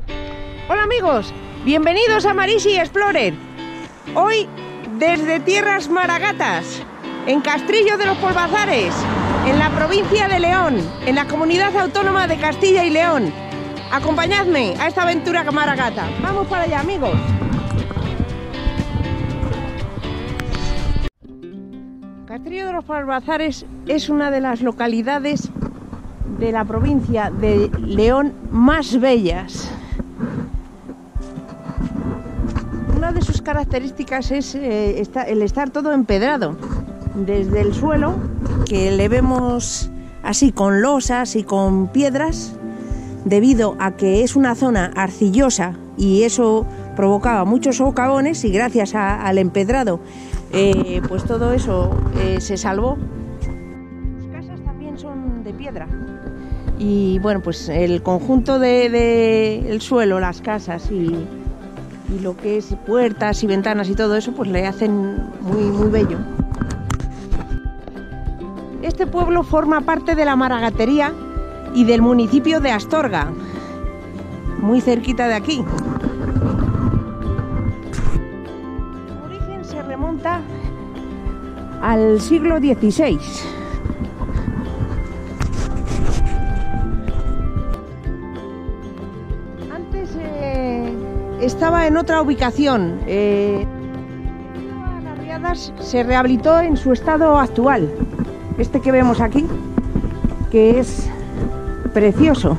Hola amigos, bienvenidos a Marisi Explorer. Hoy desde tierras maragatas, en Castrillo de los Polvazares, en la provincia de León, en la comunidad autónoma de Castilla y León. Acompañadme a esta aventura maragata. Vamos para allá, amigos. Castrillo de los Polvazares es una de las localidades de la provincia de León más bellas. Una de sus características es el estar todo empedrado, desde el suelo, que le vemos así con losas y con piedras, debido a que es una zona arcillosa y eso provocaba muchos socavones, y gracias al empedrado pues todo eso se salvó. Las casas también son de piedra y bueno, pues el conjunto del suelo, las casas y lo que es puertas y ventanas y todo eso, pues le hacen muy bello. Este pueblo forma parte de la Maragatería y del municipio de Astorga, muy cerquita de aquí. Su origen se remonta al siglo XVI. Estaba en otra ubicación. Alarriadas se rehabilitó en su estado actual. Este que vemos aquí, que es precioso.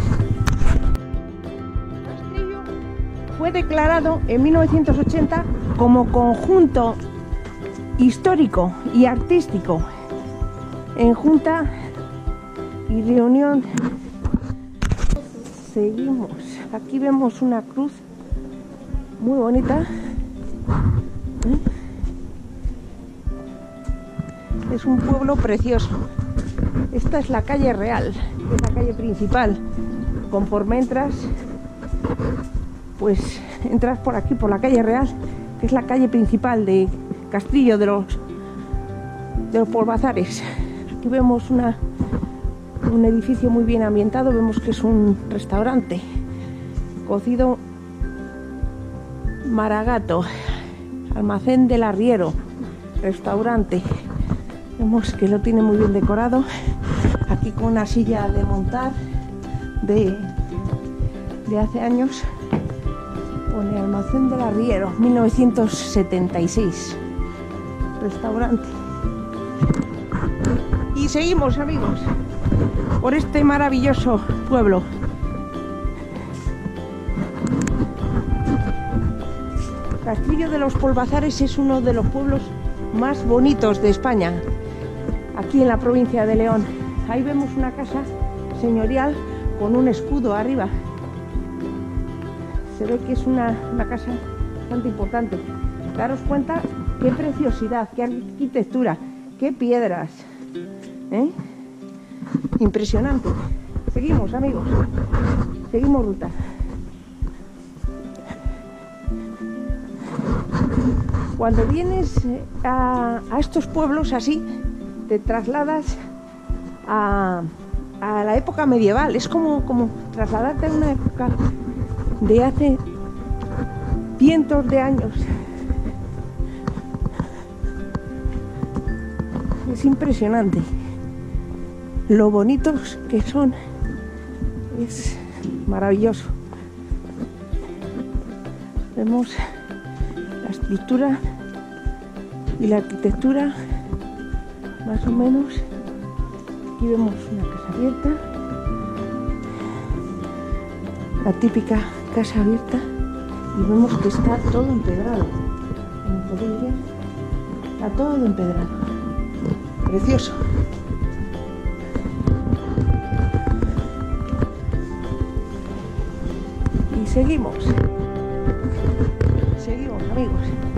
Castrillo fue declarado en 1980 como conjunto histórico y artístico en junta y reunión. Seguimos. Aquí vemos una cruz muy bonita. Es un pueblo precioso. Esta es la calle real, es la calle principal. Conforme entras, pues entras por aquí, por la calle real, que es la calle principal de Castrillo de los Polvazares. Aquí vemos un edificio muy bien ambientado. Vemos que es un restaurante, Cocido Maragato, almacén del arriero, restaurante. Vemos que lo tiene muy bien decorado, aquí con una silla de montar de hace años. Pone almacén del arriero, 1976, restaurante. Y seguimos, amigos, por este maravilloso pueblo. Castrillo de los Polvazares es uno de los pueblos más bonitos de España, aquí en la provincia de León. Ahí vemos una casa señorial con un escudo arriba. Se ve que es una casa bastante importante. Daros cuenta qué preciosidad, qué arquitectura, qué piedras, impresionante. Seguimos, amigos, seguimos ruta. Cuando vienes a estos pueblos así, te trasladas a la época medieval. Es como trasladarte a una época de hace cientos de años. Es impresionante lo bonitos que son. Es maravilloso. Vemos la estructura y la arquitectura, más o menos. Aquí vemos una casa abierta, la típica casa abierta, y vemos que está todo empedrado. Como podéis ver, está todo empedrado. Precioso. Y seguimos, amigos,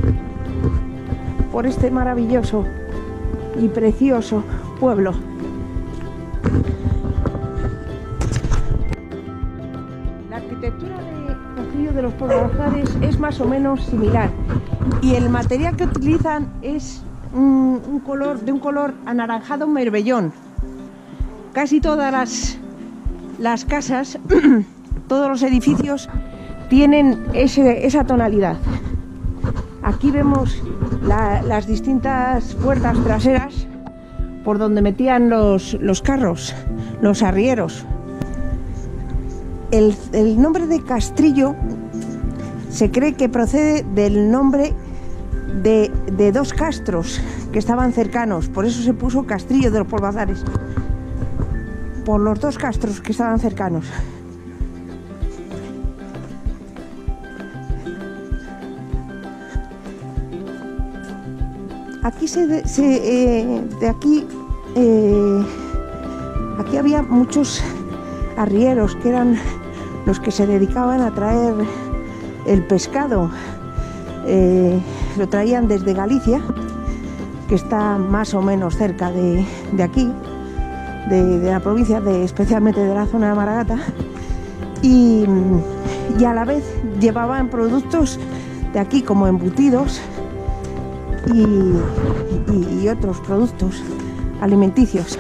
por este maravilloso y precioso pueblo. La arquitectura de Castrillo de los Polvazares es más o menos similar, y el material que utilizan es de un color anaranjado merbellón. Casi todas las casas todos los edificios tienen esa tonalidad. Aquí vemos las distintas puertas traseras por donde metían los carros, los arrieros. El nombre de Castrillo se cree que procede del nombre de dos castros que estaban cercanos, por eso se puso Castrillo de los Polvazares, por los dos castros que estaban cercanos. Aquí aquí había muchos arrieros que eran los que se dedicaban a traer el pescado. Lo traían desde Galicia, que está más o menos cerca de aquí, de la provincia, especialmente de la zona de Maragata, y a la vez llevaban productos de aquí como embutidos y otros productos alimenticios.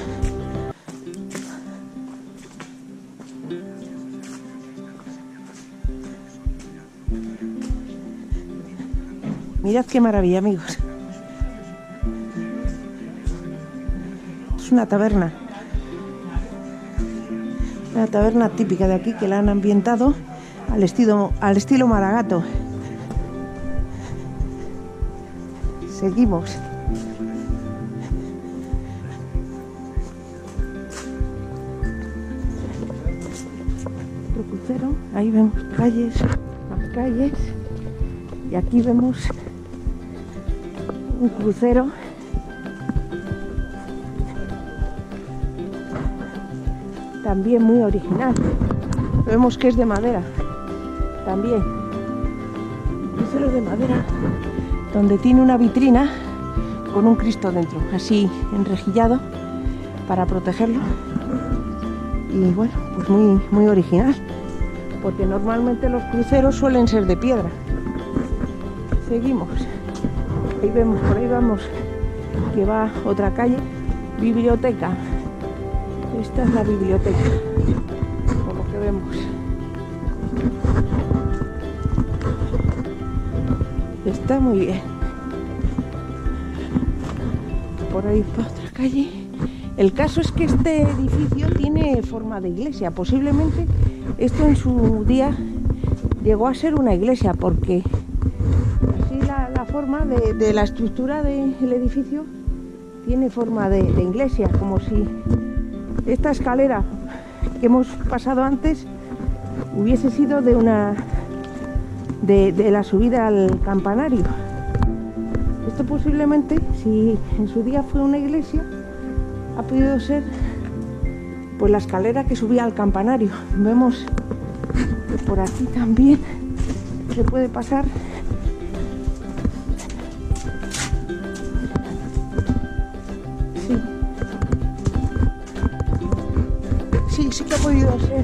Mirad qué maravilla, amigos. Es una taberna típica de aquí, que la han ambientado al estilo Maragato. Seguimos. Otro crucero. Ahí vemos más calles, y aquí vemos un crucero también muy original. Vemos que es de madera también, un crucero de madera donde tiene una vitrina con un Cristo dentro, así enrejillado para protegerlo. Y bueno, pues muy original, porque normalmente los cruceros suelen ser de piedra. Seguimos. Ahí vemos, por ahí vamos, que va otra calle, biblioteca. Esta es la biblioteca, por lo que vemos. Está muy bien. Por ahí va otra calle. El caso es que este edificio tiene forma de iglesia. Posiblemente esto en su día llegó a ser una iglesia, porque así la forma de la estructura del edificio tiene forma de iglesia, como si esta escalera que hemos pasado antes hubiese sido de la subida al campanario. Esto posiblemente, si en su día fue una iglesia, ha podido ser pues la escalera que subía al campanario. Vemos que por aquí también se puede pasar. Sí que ha podido ser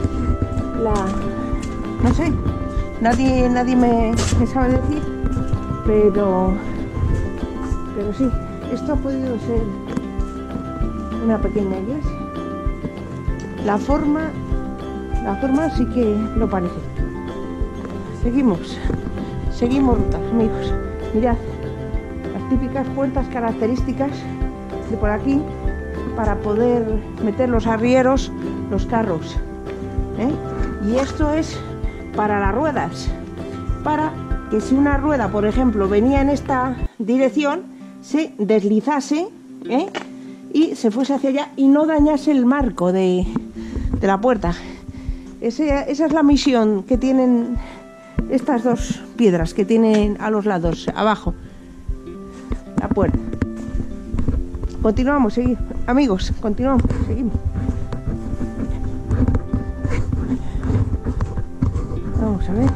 no sé, nadie me sabe decir, pero sí, esto ha podido ser una pequeña iglesia. La forma sí que lo parece. Seguimos ruta, amigos. Mirad, las típicas puertas características de por aquí para poder meter los arrieros, los carros, y esto es para las ruedas, para que si una rueda, por ejemplo, venía en esta dirección, se deslizase, y se fuese hacia allá y no dañase el marco de la puerta. Esa es la misión que tienen estas dos piedras que tienen a los lados, abajo, la puerta. Continuamos, seguimos, amigos, continuamos, seguimos. Vamos a ver.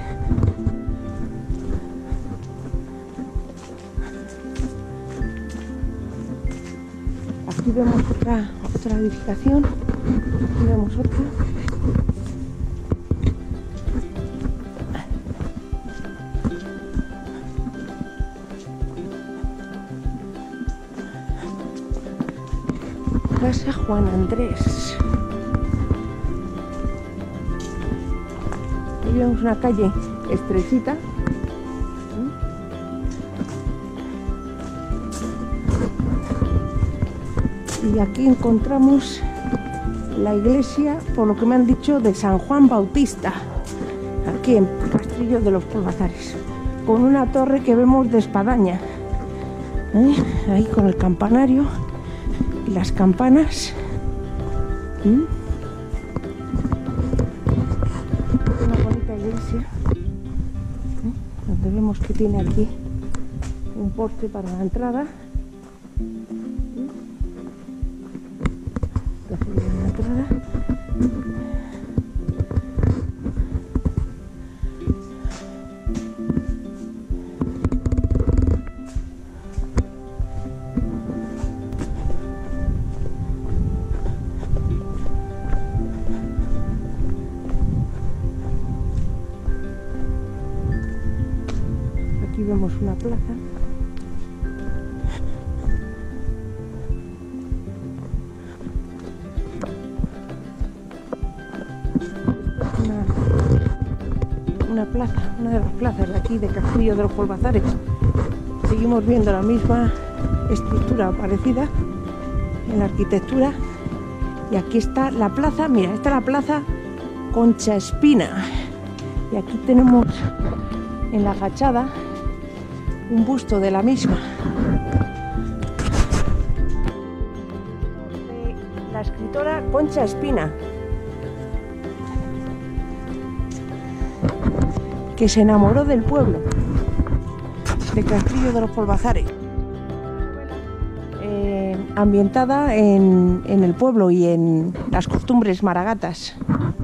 Aquí vemos otra edificación. Aquí vemos otra. Casa Juan Andrés. Ahí vemos una calle estrechita. Y aquí encontramos la iglesia, por lo que me han dicho, de San Juan Bautista, aquí en Castrillo de los Polvazares, con una torre que vemos de espadaña, ahí con el campanario y las campanas. Una bonita iglesia, donde vemos que tiene aquí un poste para la entrada. Aquí vemos una plaza. Una plaza, una de las plazas de aquí de Castrillo de los Polvazares. Seguimos viendo la misma estructura parecida en la arquitectura. Y aquí está la plaza, mira, esta es la plaza Concha Espina. Y aquí tenemos en la fachada un busto de la misma. De la escritora Concha Espina, que se enamoró del pueblo de Castrillo de los Polvazares, ambientada en el pueblo y en las costumbres maragatas.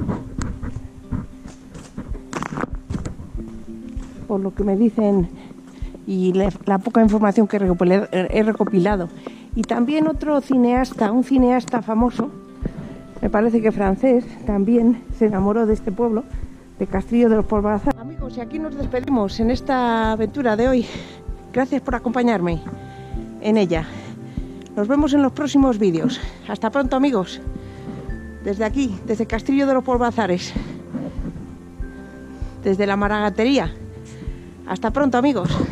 Por lo que me dicen y la poca información que he recopilado. Y también otro cineasta, un cineasta famoso, me parece que francés, también se enamoró de este pueblo, de Castrillo de los Polvazares. Amigos, y aquí nos despedimos en esta aventura de hoy. Gracias por acompañarme en ella. Nos vemos en los próximos vídeos. Hasta pronto, amigos. Desde aquí, desde Castrillo de los Polvazares, desde la Maragatería. Hasta pronto, amigos.